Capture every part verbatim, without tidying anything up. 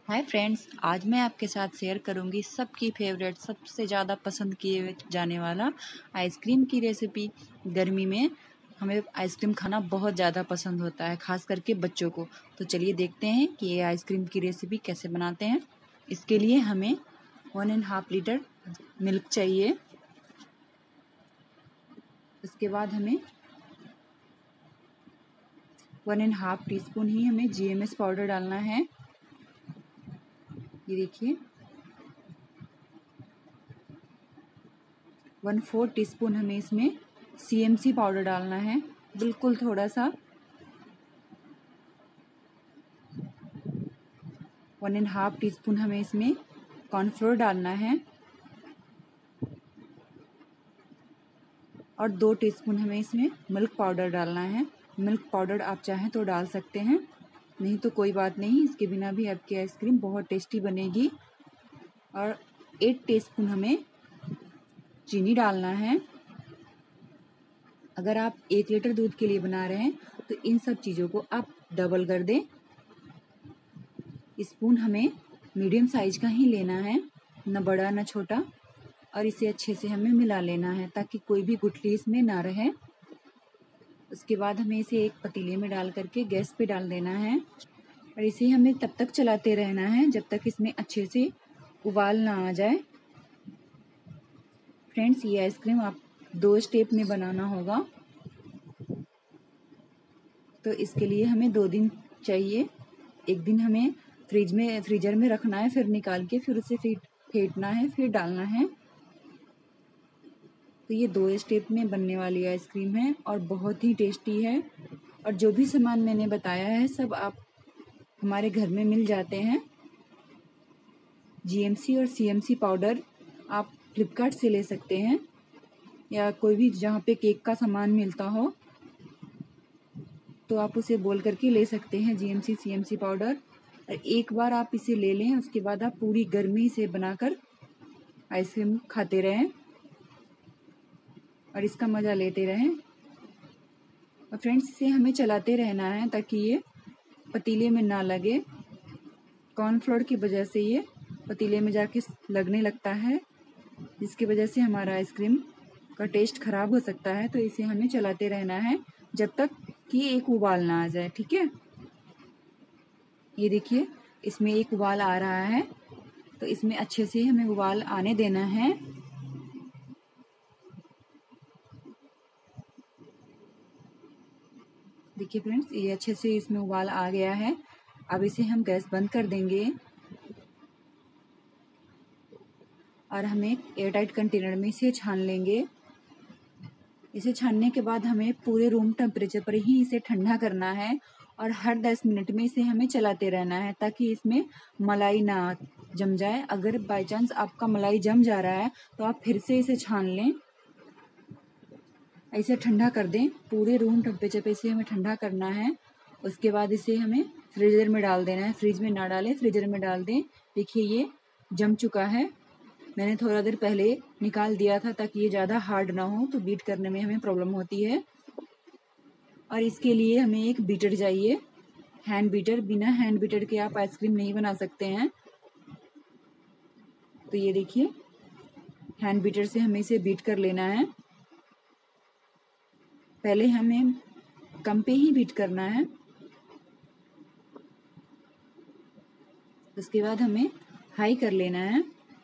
Hi friends, आज मैं आपके साथ शेयर करूंगी सबकी फेवरेट, सबसे ज़्यादा पसंद किए जाने वाला आइसक्रीम की रेसिपी। गर्मी में हमें आइसक्रीम खाना बहुत ज़्यादा पसंद होता है, खास करके बच्चों को। तो चलिए देखते हैं कि ये आइसक्रीम की रेसिपी कैसे बनाते हैं। इसके लिए हमें one and half litre milk चाहिए। इसके बाद हमें one and half teaspoon ही हमें जी एम एस पाउडर डालना है। ये देखिए, वन फोर टीस्पून हमें इसमें सी एम सी पाउडर डालना है, बिल्कुल थोड़ा सा। One and half teaspoon हमें इसमें कॉर्नफ्लोर डालना है और दो टीस्पून हमें इसमें मिल्क पाउडर डालना है। मिल्क पाउडर आप चाहें तो डाल सकते हैं, नहीं तो कोई बात नहीं, इसके बिना भी आपकी आइसक्रीम बहुत टेस्टी बनेगी। और एट टीस्पून हमें चीनी डालना है। अगर आप एक लीटर दूध के लिए बना रहे हैं तो इन सब चीज़ों को आप डबल कर दें। स्पून हमें मीडियम साइज का ही लेना है, न बड़ा न छोटा, और इसे अच्छे से हमें मिला लेना है ताकि कोई भी गुठली इसमें ना रहे। उसके बाद हमें इसे एक पतीले में डाल करके गैस पे डाल देना है और इसे हमें तब तक चलाते रहना है जब तक इसमें अच्छे से उबाल ना आ जाए। फ्रेंड्स, ये आइसक्रीम आप दो स्टेप में बनाना होगा, तो इसके लिए हमें दो दिन चाहिए। एक दिन हमें फ्रिज में फ्रीजर में रखना है, फिर निकाल के फिर उसे फेंट फेंटना है, फिर डालना है। तो ये दो स्टेप में बनने वाली आइसक्रीम है और बहुत ही टेस्टी है। और जो भी सामान मैंने बताया है सब आप हमारे घर में मिल जाते हैं। जी एम सी और सी एम सी पाउडर आप फ्लिपकार्ट से ले सकते हैं या कोई भी जहाँ पे केक का सामान मिलता हो तो आप उसे बोल करके ले सकते हैं G M C C M C powder. और एक बार आप इसे ले लें, उसके बाद आप पूरी गर्मी से बनाकर आइसक्रीम खाते रहें और इसका मज़ा लेते रहें। और फ्रेंड्स, इसे हमें चलाते रहना है ताकि ये पतीले में ना लगे। कॉर्नफ्लोर की वजह से ये पतीले में जाके लगने लगता है, जिसकी वजह से हमारा आइसक्रीम का टेस्ट ख़राब हो सकता है। तो इसे हमें चलाते रहना है जब तक कि एक उबाल ना आ जाए। ठीक है, ये देखिए, इसमें एक उबाल आ रहा है, तो इसमें अच्छे से हमें उबाल आने देना है। देखिए फ्रेंड्स, ये अच्छे से इसमें उबाल आ गया है। अब इसे हम गैस बंद कर देंगे और हम एक एयरटाइट कंटेनर में इसे छान लेंगे। इसे छानने के बाद हमें पूरे रूम टेम्परेचर पर ही इसे ठंडा करना है और हर दस मिनट में इसे हमें चलाते रहना है ताकि इसमें मलाई ना जम जाए। अगर बाय चांस आपका मलाई जम जा रहा है तो आप फिर से इसे छान लें, ऐसे ठंडा कर दें। पूरे रूम टेम्परेचर पे इसे हमें ठंडा करना है। उसके बाद इसे हमें फ्रीजर में डाल देना है। फ्रिज में ना डालें, फ्रीजर में डाल दें। देखिए, ये जम चुका है। मैंने थोड़ा देर पहले निकाल दिया था ताकि ये ज़्यादा हार्ड ना हो, तो बीट करने में हमें प्रॉब्लम होती है। और इसके लिए हमें एक बीटर चाहिए, हैंड बीटर। बिना हैंड बीटर के आप आइसक्रीम नहीं बना सकते हैं। तो ये देखिए, हैंड बीटर से हमें इसे बीट कर लेना है। पहले हमें कम पे ही बीट करना है, उसके बाद हमें हाई कर लेना है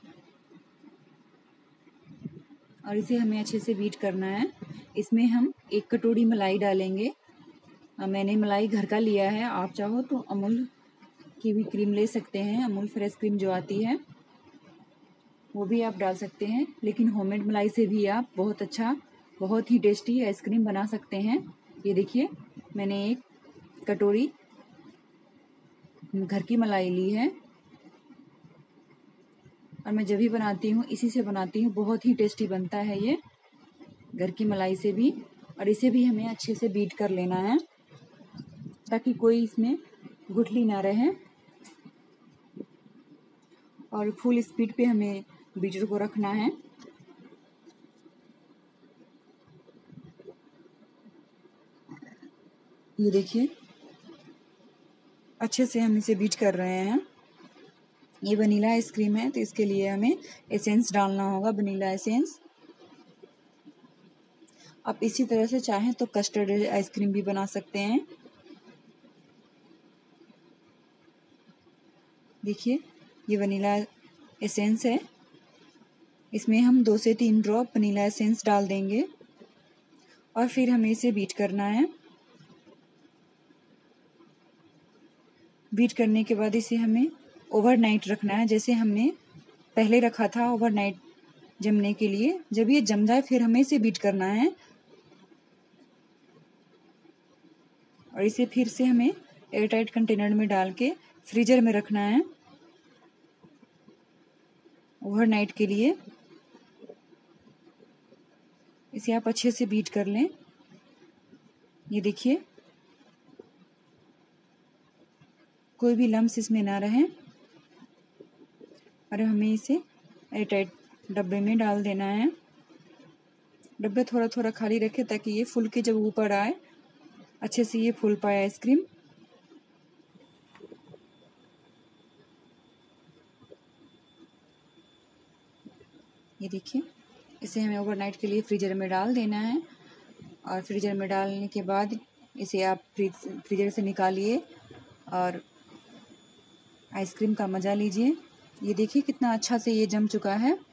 और इसे हमें अच्छे से बीट करना है। इसमें हम एक कटोरी मलाई डालेंगे। मैंने मलाई घर का लिया है, आप चाहो तो अमूल की भी क्रीम ले सकते हैं। अमूल फ्रेश क्रीम जो आती है वो भी आप डाल सकते हैं, लेकिन होममेड मलाई से भी आप बहुत अच्छा, बहुत ही टेस्टी आइसक्रीम बना सकते हैं। ये देखिए, मैंने एक कटोरी घर की मलाई ली है और मैं जब भी बनाती हूँ इसी से बनाती हूँ। बहुत ही टेस्टी बनता है ये घर की मलाई से भी। और इसे भी हमें अच्छे से बीट कर लेना है ताकि कोई इसमें गुठली ना रहे। और फुल स्पीड पे हमें बीटर को रखना है। ये देखिए, अच्छे से हम इसे बीट कर रहे हैं। ये वनीला आइसक्रीम है तो इसके लिए हमें एसेंस डालना होगा, वनीला एसेंस। आप इसी तरह से चाहें तो कस्टर्ड आइसक्रीम भी बना सकते हैं। देखिए ये वनीला एसेंस है, इसमें हम दो से तीन ड्रॉप वनीला एसेंस डाल देंगे और फिर हमें इसे बीट करना है। बीट करने के बाद इसे हमें ओवरनाइट रखना है, जैसे हमने पहले रखा था ओवरनाइट जमने के लिए। जब ये जम जाए फिर हमें इसे बीट करना है और इसे फिर से हमें एयरटाइट कंटेनर में डाल के फ्रीजर में रखना है ओवरनाइट के लिए। इसे आप अच्छे से बीट कर लें। ये देखिए कोई भी लम्स इसमें ना रहे और हमें इसे एयरटाइट डब्बे में डाल देना है। डब्बे थोड़ा थोड़ा खाली रखें ताकि ये फूल के जब ऊपर आए अच्छे से ये फूल पाए आइसक्रीम। ये देखिए इसे हमें ओवरनाइट के लिए फ्रीजर में डाल देना है और फ्रीजर में डालने के बाद इसे आप फ्रीज फ्रीजर से निकालिए और आइसक्रीम का मज़ा लीजिए। ये देखिए कितना अच्छा से ये जम चुका है।